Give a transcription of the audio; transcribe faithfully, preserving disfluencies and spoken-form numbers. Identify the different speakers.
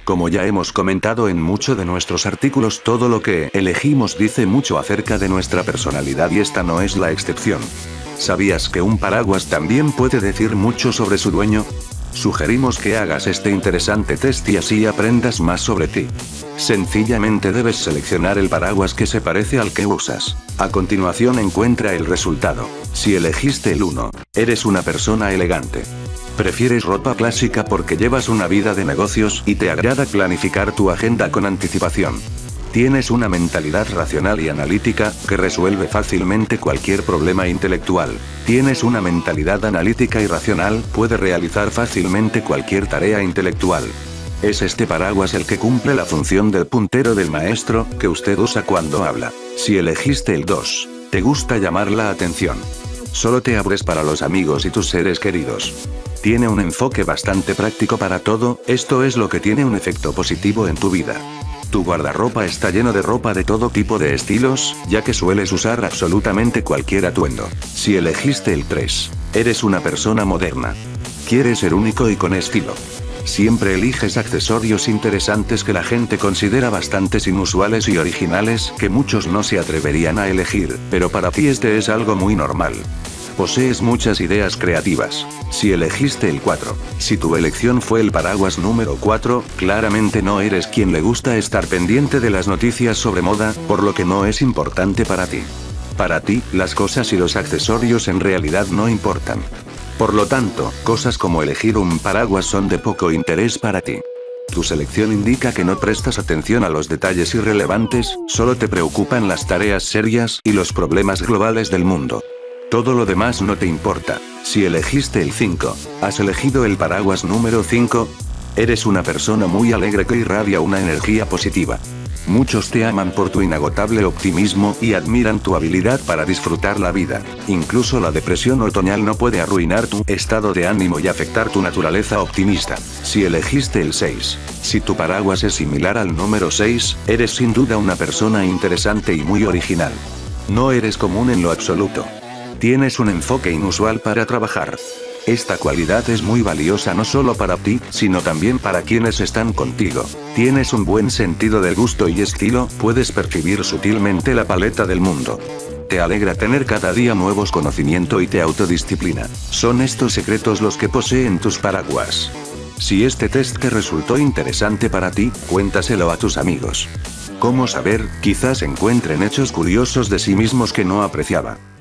Speaker 1: Como ya hemos comentado en muchos de nuestros artículos, todo lo que elegimos dice mucho acerca de nuestra personalidad y esta no es la excepción. ¿Sabías que un paraguas también puede decir mucho sobre su dueño? Sugerimos que hagas este interesante test y así aprendas más sobre ti. Sencillamente debes seleccionar el paraguas que se parece al que usas. A continuación encuentra el resultado. Si elegiste el uno, eres una persona elegante. Prefieres ropa clásica porque llevas una vida de negocios y te agrada planificar tu agenda con anticipación. Tienes una mentalidad racional y analítica, que resuelve fácilmente cualquier problema intelectual. Tienes una mentalidad analítica y racional, puede realizar fácilmente cualquier tarea intelectual. Es este paraguas el que cumple la función del puntero del maestro, que usted usa cuando habla. Si elegiste el dos, te gusta llamar la atención. Solo te abres para los amigos y tus seres queridos. Tiene un enfoque bastante práctico para todo, esto es lo que tiene un efecto positivo en tu vida. Tu guardarropa está lleno de ropa de todo tipo de estilos, ya que sueles usar absolutamente cualquier atuendo. Si elegiste el tres, eres una persona moderna. Quieres ser único y con estilo. Siempre eliges accesorios interesantes que la gente considera bastante inusuales y originales, que muchos no se atreverían a elegir, pero para ti este es algo muy normal. Posees muchas ideas creativas. Si elegiste el cuatro, si tu elección fue el paraguas número cuatro, claramente no eres quien le gusta estar pendiente de las noticias sobre moda, por lo que no es importante para ti. Para ti, las cosas y los accesorios en realidad no importan. Por lo tanto, cosas como elegir un paraguas son de poco interés para ti. Tu selección indica que no prestas atención a los detalles irrelevantes, solo te preocupan las tareas serias y los problemas globales del mundo. Todo lo demás no te importa. Si elegiste el cinco, has elegido el paraguas número cinco. Eres una persona muy alegre que irradia una energía positiva. Muchos te aman por tu inagotable optimismo y admiran tu habilidad para disfrutar la vida. Incluso la depresión otoñal no puede arruinar tu estado de ánimo y afectar tu naturaleza optimista. Si elegiste el seis, si tu paraguas es similar al número seis, eres sin duda una persona interesante y muy original. No eres común en lo absoluto. Tienes un enfoque inusual para trabajar. Esta cualidad es muy valiosa no solo para ti, sino también para quienes están contigo. Tienes un buen sentido del gusto y estilo, puedes percibir sutilmente la paleta del mundo. Te alegra tener cada día nuevos conocimientos y te autodisciplina. Son estos secretos los que poseen tus paraguas. Si este test te resultó interesante para ti, cuéntaselo a tus amigos. ¿Cómo saber? Quizás encuentren hechos curiosos de sí mismos que no apreciaba.